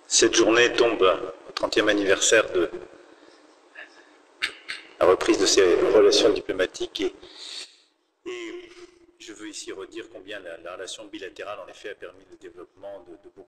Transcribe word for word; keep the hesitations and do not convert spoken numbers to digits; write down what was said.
Cette journée tombe au trentième anniversaire de la reprise de ces relations diplomatiques et, et je veux ici redire combien la, la relation bilatérale en effet a permis le développement de, de beaucoup